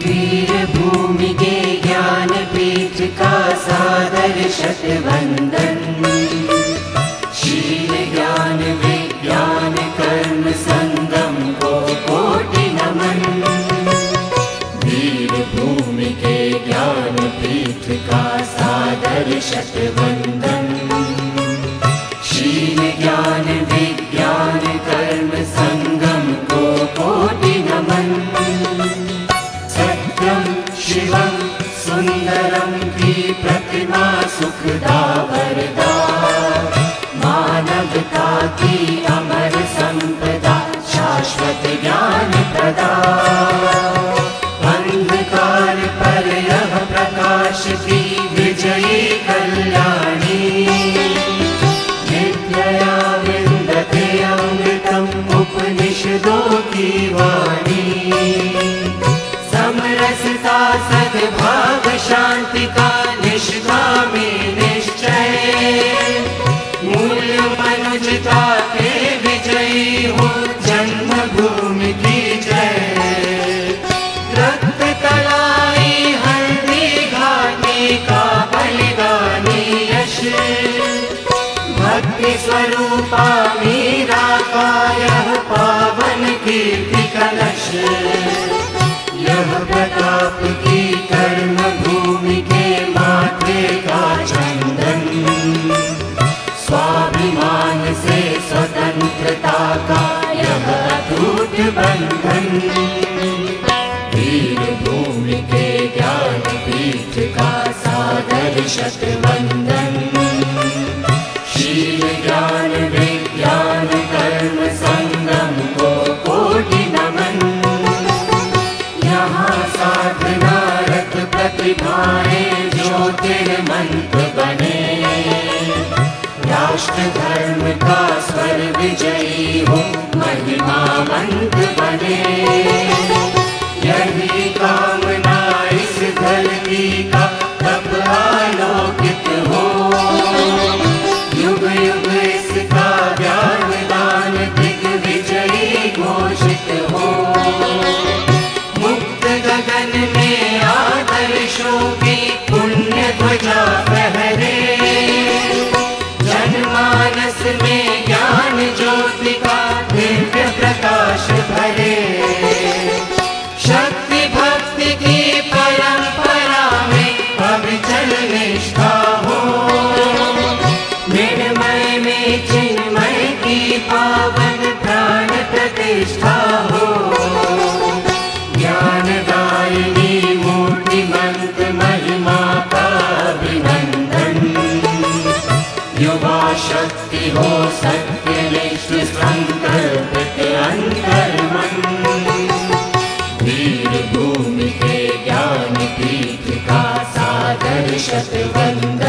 वीर भूमि के ज्ञान पीठ का सादर शत वंदन। शील ज्ञान विज्ञान कर्म संगम को कोटि नमन। वीर भूमि के ज्ञान पीठ का सादर शत वंदन। शील ज्ञान विज्ञान कर्म संगम को कोटि नमन। सत्यम शिवम सुंदरम की प्रतिमा सुखदा वरदा। मानवता की अमर संपदा शाश्वत ज्ञान प्रदा। अंधकार पर यह प्रकाश की विजयी कल्याणी। नित्यया विन्दते अमृतम उपनिषदों की वाणी। समरसता सद्भाव शांति का निष्कामी निश्चय। मूल्य मनुजता के विजयी हो जन्मभूमि की जय। रक्त कलाई हल्दी घाटी का बलिदानी यश। भक्ति स्वरूपा मीरा का यह पावन कीर्ति कलश। यह प्रताप की कर्म भूमि के माथे का चंदन। स्वाभिमान से स्वतंत्रता का यह अटूट बंधन। वीर भूमि के ज्ञान पीठ का सादर शत वंदन। शील ज्ञान विज्ञान कर्म संगम को कोटि नमन। यहाँ साधना रत प्रतिभाएं ज्योतिर्मंत्र बने। राष्ट्र धर्म का स्वर विजयी हो महिमा मंत्र बने। यही कामना इस धरती का तब आलोकित हो। युग युग इसका ज्ञान दान दिग्विजयी घोषित हो। मुक्त गगन में आदर्शों की पुण्य ध्वजा फहरे। जनमानस में ज्ञान ज्योति का दिव्य प्रकाश भरे। शक्ति भक्ति की परंपरा में अविचल निष्ठा हो। निर्मय में चिन्मय की पावन प्राण प्रतिष्ठा हो। ज्ञानदायिनी मूर्तिमंत महिमा का अभिनंदन। युवा शक्ति हो सत्यनिष्ठ संकल्पित अंतर्मन। वीर भूमि के ज्ञान पीठ का सादर शत वंदन।